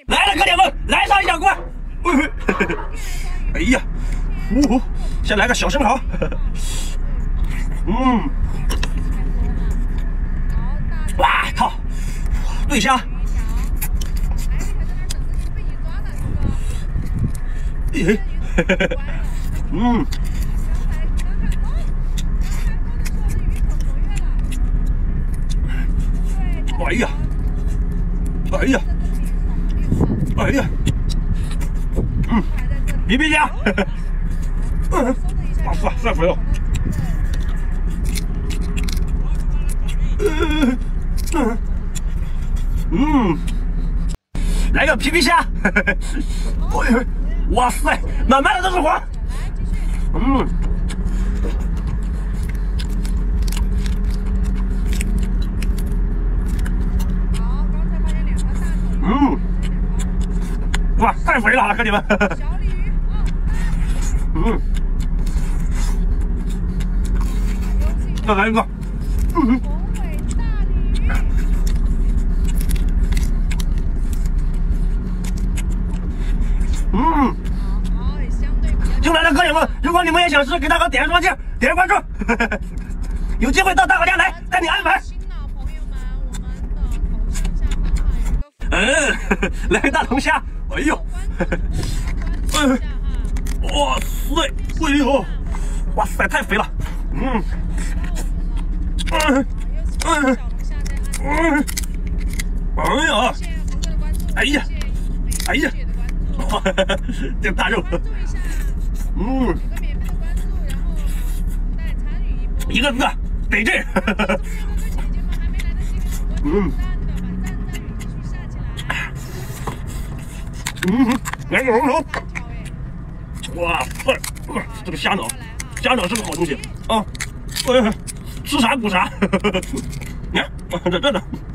来了，哥姐们，来上一小锅。哎呀，先来个小生蚝。哇靠，对虾。哎呀，哎呀，哎呀，皮皮虾，哇塞，太肥了。来个皮皮虾，哇塞，满满的都是黄。哇，太肥了，哥弟们。再来一个。进来的哥弟们，如果你们也想吃，给大哥点个双击，点个关注，有机会到大哥家来带你安排。来个大龙虾，哎呦，哇塞，哎呦，哇塞，太肥了，哎呀，哎呀，这大肉，一个字得劲，来个龙头，哇塞，这个虾脑是个好东西啊，吃啥补啥，你看，这呢。